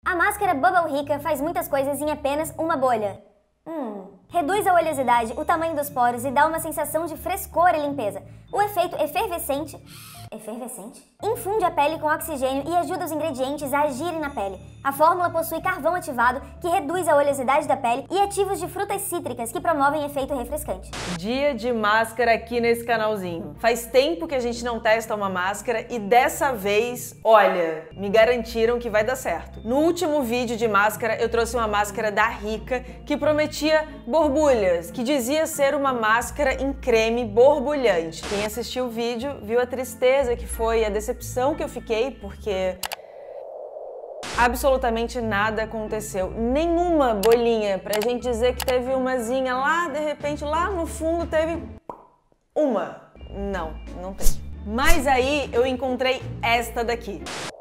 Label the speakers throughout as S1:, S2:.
S1: A máscara Bubble Rica faz muitas coisas em apenas uma bolha. Reduz a oleosidade, o tamanho dos poros e dá uma sensação de frescor e limpeza. O efeito efervescente infunde a pele com oxigênio e ajuda os ingredientes a agirem na pele. A fórmula possui carvão ativado, que reduz a oleosidade da pele, e ativos de frutas cítricas, que promovem efeito refrescante.
S2: Dia de máscara aqui nesse canalzinho. Faz tempo que a gente não testa uma máscara e dessa vez, olha, me garantiram que vai dar certo. No último vídeo de máscara, eu trouxe uma máscara da Rica que prometia borbulhas, que dizia ser uma máscara em creme borbulhante. Quem assistiu o vídeo viu a tristeza que foi, a decepção que eu fiquei, porque absolutamente nada aconteceu. Nenhuma bolinha pra gente dizer que teve umazinha lá, de repente, lá no fundo teve uma. Não tem. Mas aí eu encontrei esta daqui.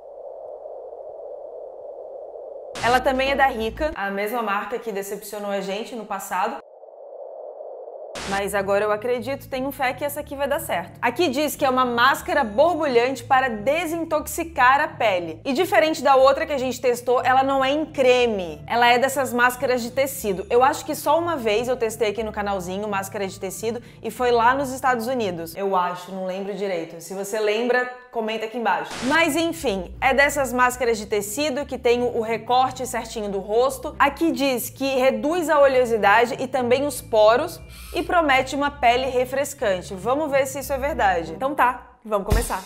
S2: Ela também é da Rica, a mesma marca que decepcionou a gente no passado. Mas agora eu acredito, tenho fé que essa aqui vai dar certo. Aqui diz que é uma máscara borbulhante para desintoxicar a pele. E diferente da outra que a gente testou, ela não é em creme. Ela é dessas máscaras de tecido. Eu acho que só uma vez eu testei aqui no canalzinho máscara de tecido e foi lá nos Estados Unidos. Eu acho, não lembro direito. Se você lembra, comenta aqui embaixo. Mas enfim, é dessas máscaras de tecido que tem o recorte certinho do rosto. Aqui diz que reduz a oleosidade e também os poros e promete uma pele refrescante. Vamos ver se isso é verdade. Então tá, vamos começar.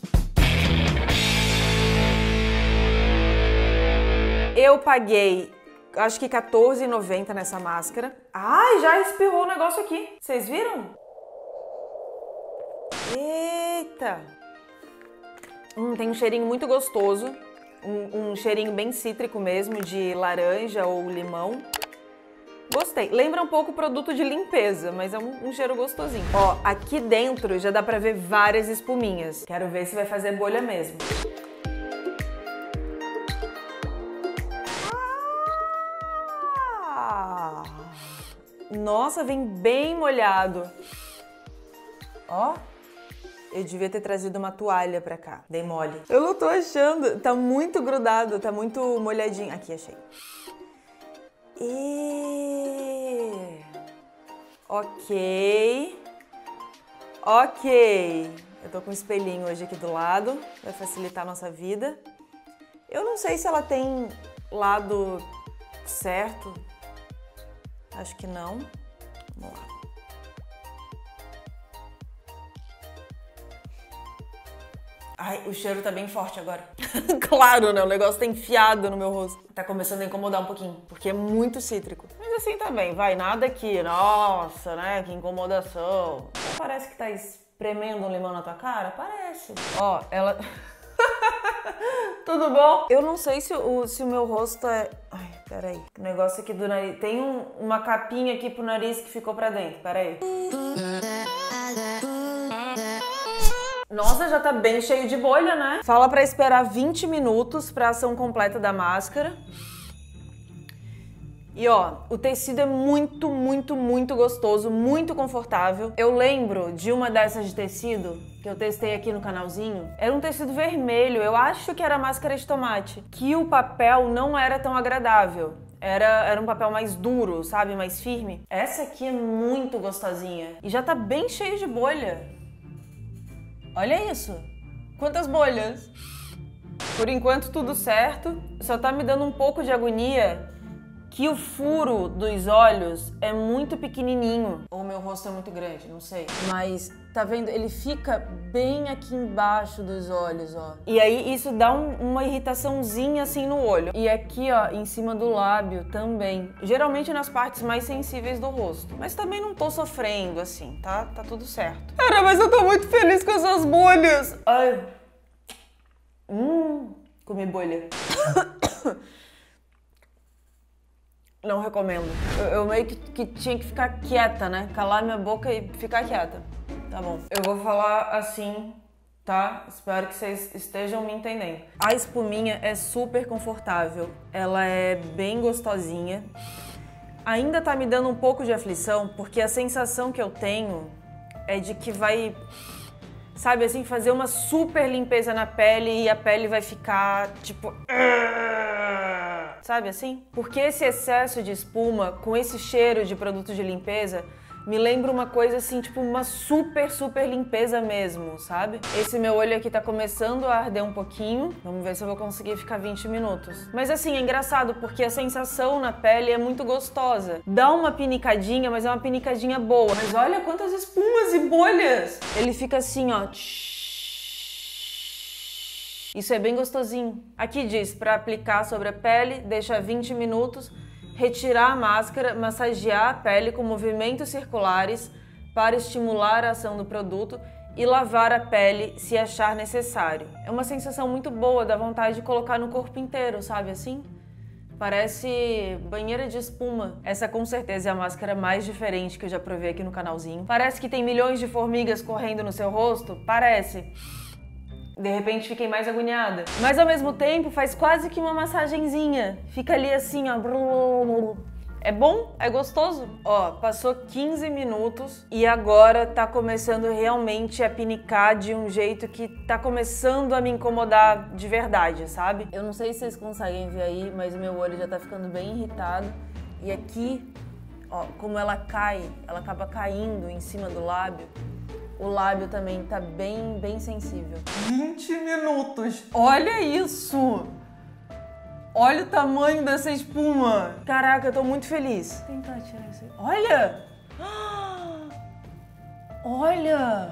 S2: Eu paguei, acho que R$14,90 nessa máscara. Ai, já espirrou o negócio aqui. Vocês viram? Eita! Tem um cheirinho muito gostoso. Um cheirinho bem cítrico mesmo, de laranja ou limão. Gostei. Lembra um pouco produto de limpeza, mas é um cheiro gostosinho. Ó, aqui dentro já dá pra ver várias espuminhas. Quero ver se vai fazer bolha mesmo. Ah! Nossa, vem bem molhado. Ó, eu devia ter trazido uma toalha pra cá. Dei mole. Eu não tô achando. Tá muito grudado, tá muito molhadinho. Aqui, achei. Ok. Eu tô com um espelhinho hoje aqui do lado, vai facilitar a nossa vida. Eu não sei se ela tem lado certo. Acho que não. Vamos lá. Ai, o cheiro tá bem forte agora. Claro, né? O negócio tá enfiado no meu rosto. Tá começando a incomodar um pouquinho, porque é muito cítrico. Mas assim também, vai, nada aqui. Nossa, né? Que incomodação. Parece que tá espremendo um limão na tua cara? Parece. Ó, ela... Tudo bom? Eu não sei se o meu rosto é... Ai, peraí. O negócio aqui do nariz... Tem uma capinha aqui pro nariz que ficou pra dentro. Peraí. Nossa, já tá bem cheio de bolha, né? Fala pra esperar 20 minutos pra ação completa da máscara. E ó, o tecido é muito, muito, muito gostoso, muito confortável. Eu lembro de uma dessas de tecido que eu testei aqui no canalzinho. Era um tecido vermelho, eu acho que era máscara de tomate. Que o papel não era tão agradável. Era um papel mais duro, sabe? Mais firme. Essa aqui é muito gostosinha. E já tá bem cheio de bolha. Olha isso! Quantas bolhas! Por enquanto tudo certo, só tá me dando um pouco de agonia que o furo dos olhos é muito pequenininho. Ou o meu rosto é muito grande, não sei. Mas, tá vendo? Ele fica bem aqui embaixo dos olhos, ó. E aí isso dá uma irritaçãozinha assim no olho. E aqui, ó, em cima do lábio também. Geralmente nas partes mais sensíveis do rosto. Mas também não tô sofrendo assim, tá? Tá tudo certo. Cara, mas eu tô muito feliz com essas bolhas. Ai. Comi bolha. Não recomendo. Eu meio que tinha que ficar quieta, né? Calar minha boca e ficar quieta. Tá bom. Eu vou falar assim, tá? Espero que vocês estejam me entendendo. A espuminha é super confortável. Ela é bem gostosinha. Ainda tá me dando um pouco de aflição, porque a sensação que eu tenho é de que vai, sabe assim, fazer uma super limpeza na pele e a pele vai ficar, tipo... sabe assim? Porque esse excesso de espuma com esse cheiro de produto de limpeza me lembra uma coisa assim, tipo uma super limpeza mesmo, sabe? Esse meu olho aqui tá começando a arder um pouquinho. Vamos ver se eu vou conseguir ficar 20 minutos. Mas assim, é engraçado porque a sensação na pele é muito gostosa. Dá uma pinicadinha, mas é uma pinicadinha boa. Mas olha quantas espumas e bolhas! Ele fica assim, ó. Isso é bem gostosinho. Aqui diz, para aplicar sobre a pele, deixa 20 minutos. Retirar a máscara, massagear a pele com movimentos circulares para estimular a ação do produto e lavar a pele se achar necessário. É uma sensação muito boa, dá vontade de colocar no corpo inteiro, sabe assim? Parece banheira de espuma. Essa com certeza é a máscara mais diferente que eu já provei aqui no canalzinho. Parece que tem milhões de formigas correndo no seu rosto? Parece. De repente fiquei mais agoniada. Mas ao mesmo tempo faz quase que uma massagenzinha. Fica ali assim, ó. É bom? É gostoso? Ó, passou 15 minutos e agora tá começando realmente a pinicar de um jeito que tá começando a me incomodar de verdade, sabe? Eu não sei se vocês conseguem ver aí, mas o meu olho já tá ficando bem irritado. E aqui, ó, como ela cai, ela acaba caindo em cima do lábio. O lábio também tá bem sensível. 20 minutos! Olha isso! Olha o tamanho dessa espuma! Caraca, eu tô muito feliz. Vou tentar tirar isso aí. Olha! Olha!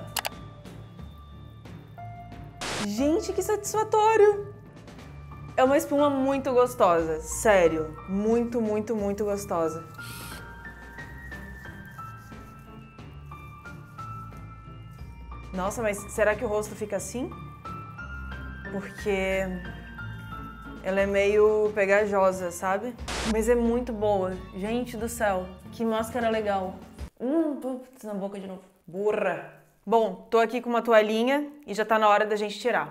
S2: Gente, que satisfatório! É uma espuma muito gostosa. Sério. Muito gostosa. Nossa, mas será que o rosto fica assim? Porque ela é meio pegajosa, sabe? Mas é muito boa. Gente do céu, que máscara legal. Putz, na boca de novo. Burra. Bom, tô aqui com uma toalhinha e já tá na hora da gente tirar.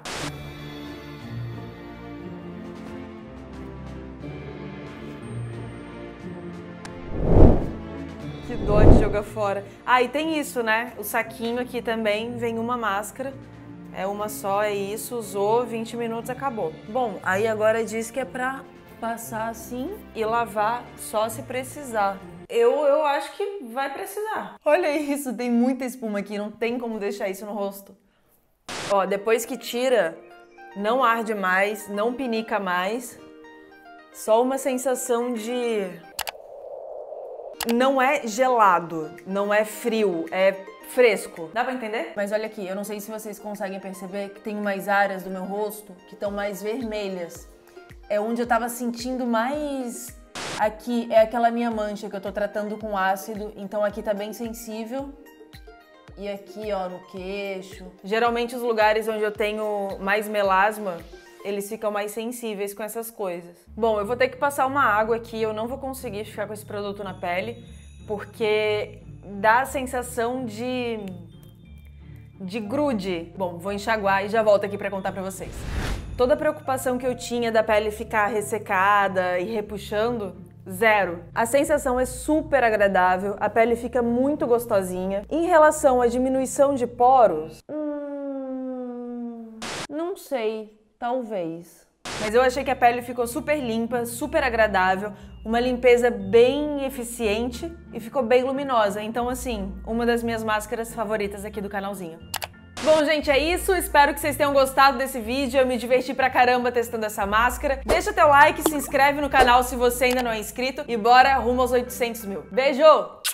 S2: Que dó de jogar fora. Ah, e tem isso, né? O saquinho aqui também vem uma máscara. É uma só, é isso. Usou, 20 minutos, acabou. Bom, aí agora diz que é pra passar assim e lavar só se precisar. Eu acho que vai precisar. Olha isso, tem muita espuma aqui, não tem como deixar isso no rosto. Ó, depois que tira, não arde mais, não pinica mais. Só uma sensação de... Não é gelado, não é frio, é fresco. Dá pra entender? Mas olha aqui, eu não sei se vocês conseguem perceber que tem umas áreas do meu rosto que estão mais vermelhas. É onde eu tava sentindo mais... Aqui é aquela minha mancha que eu tô tratando com ácido, então aqui tá bem sensível. E aqui, ó, no queixo. Geralmente os lugares onde eu tenho mais melasma, eles ficam mais sensíveis com essas coisas. Bom, eu vou ter que passar uma água aqui, eu não vou conseguir ficar com esse produto na pele, porque dá a sensação de grude. Bom, vou enxaguar e já volto aqui pra contar pra vocês. Toda a preocupação que eu tinha da pele ficar ressecada e repuxando, zero. A sensação é super agradável, a pele fica muito gostosinha. Em relação à diminuição de poros, não sei. Talvez. Mas eu achei que a pele ficou super limpa, super agradável, uma limpeza bem eficiente e ficou bem luminosa. Então, assim, uma das minhas máscaras favoritas aqui do canalzinho. Bom, gente, é isso. Espero que vocês tenham gostado desse vídeo. Eu me diverti pra caramba testando essa máscara. Deixa teu like, se inscreve no canal se você ainda não é inscrito e bora rumo aos 800 mil. Beijo!